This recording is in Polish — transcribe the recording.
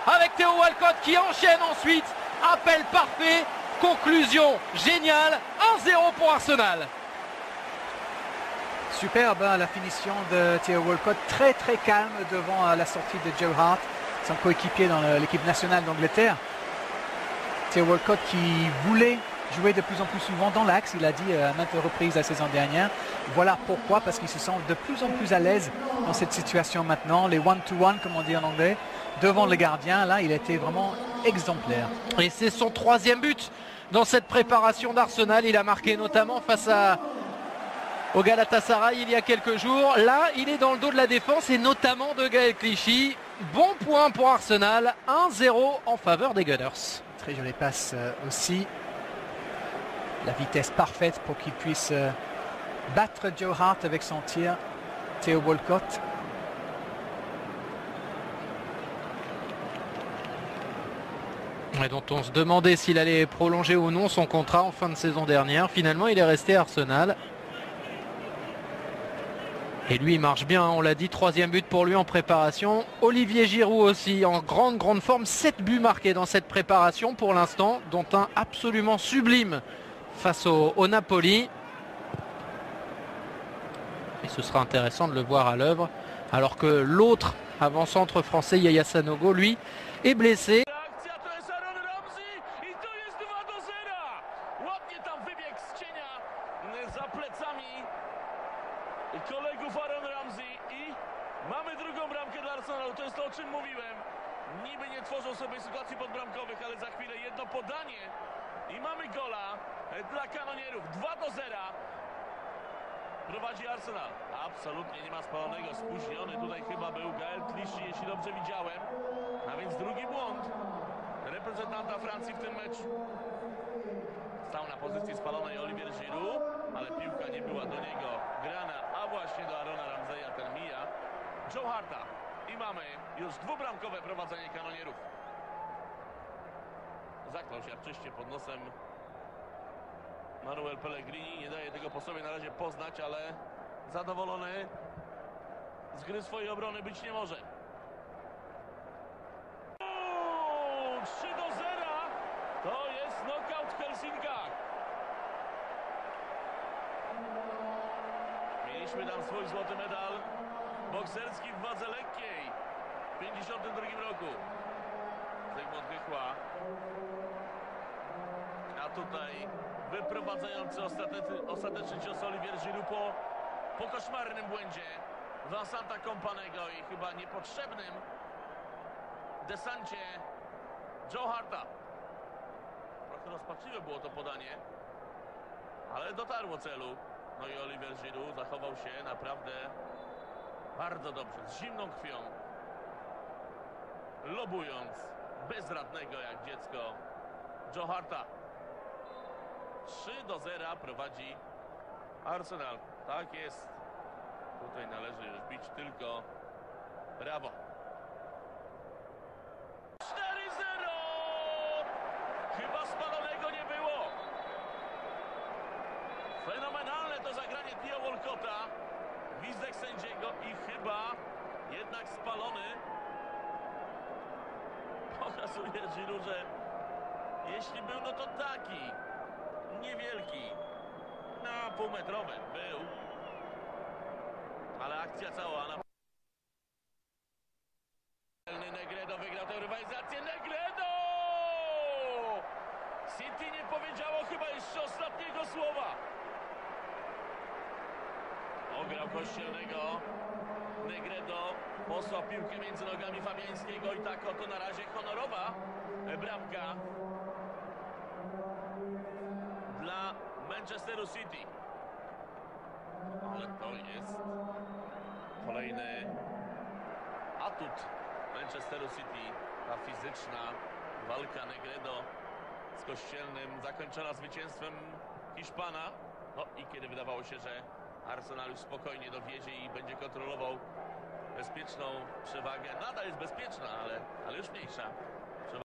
Avec Theo Walcott qui enchaîne ensuite. Appel parfait, conclusion géniale, 1-0 pour Arsenal. Superbe la finition de Theo Walcott, très calme devant la sortie de Joe Hart, son coéquipier dans l'équipe nationale d'Angleterre. Theo Walcott qui voulait jouer de plus en plus souvent dans l'axe, il a dit à maintes reprises la saison dernière. Voilà pourquoi, parce qu'il se sent de plus en plus à l'aise dans cette situation maintenant. Les one-to-one, comme on dit en anglais, devant le gardien, là, il a été vraiment exemplaire. Et c'est son 3e but dans cette préparation d'Arsenal. Il a marqué notamment face au Galatasaray il y a quelques jours. Là, il est dans le dos de la défense et notamment de Gaël Clichy. Bon point pour Arsenal, 1-0 en faveur des Gunners. Très jolie passe aussi. La vitesse parfaite pour qu'il puisse battre Joe Hart avec son tir. Theo Walcott. Et dont on se demandait s'il allait prolonger ou non son contrat en fin de saison dernière. Finalement, il est resté à Arsenal. Et lui, il marche bien, on l'a dit, 3e but pour lui en préparation. Olivier Giroud aussi, en grande forme. 7 buts marqués dans cette préparation pour l'instant, dont un absolument sublime face au Napoli. Et ce sera intéressant de le voir à l'œuvre, alors que l'autre avant-centre français, Yaya Sanogo, lui, est blessé. Kolegów Aaron Ramsey i mamy drugą bramkę dla Arsenalu. To jest to, o czym mówiłem. Niby nie tworzą sobie sytuacji podbramkowych, ale za chwilę jedno podanie i mamy gola dla kanonierów. 2-0. Prowadzi Arsenal. Absolutnie nie ma spalonego. Spóźniony tutaj chyba był Gaël Clichy, jeśli dobrze widziałem. A więc drugi błąd reprezentanta Francji w tym meczu. Stał na pozycji spalonej Olivier Giroud, ale piłka nie była do niego grana, a właśnie do Aarona Ramseya, ten mija Joe Harta. I mamy już dwubramkowe prowadzenie kanonierów. Zaklął się arczyście pod nosem Manuel Pellegrini. Nie daje tego po sobie na razie poznać, ale zadowolony z gry swojej obrony być nie może. 3-0. To jest knockout w Helsinkach. Mieliśmy tam swój złoty medal bokserski w wadze lekkiej w 1952 roku. Zygmunt Hychła. A tutaj wyprowadzający ostateczny cios Olivier Giroud po koszmarnym błędzie Vincenta Kompanego i chyba niepotrzebnym desancie Joe Harta. Trochę rozpaczliwe było to podanie, ale dotarło celu. No i Olivier Giroud zachował się naprawdę bardzo dobrze, z zimną krwią, lobując bezradnego jak dziecko Joe Harta. 3-0 prowadzi Arsenal. Tak jest. Tutaj należy już bić tylko brawo. 4-0! Chyba spalonego nie było. Fenomenalne to zagranie Theo Walcotta. Gwizdek sędziego i chyba jednak spalony. Pokazuje Giroud, że jeśli był, no to taki niewielki, na półmetrowy był. Ale akcja cała na... Negredo wygrał tę rywalizację. Negredo! City nie powiedziało chyba jeszcze ostatniego słowa. Ograł Kościelnego. Negredo posłał piłkę między nogami Fabiańskiego i tak oto na razie honorowa bramka dla Manchesteru City. Ale to jest kolejny atut Manchesteru City. Ta fizyczna walka Negredo z Kościelnym zakończona zwycięstwem Hiszpana. No i kiedy wydawało się, że Arsenal już spokojnie dowiedzie i będzie kontrolował bezpieczną przewagę. Nadal jest bezpieczna, ale już mniejsza.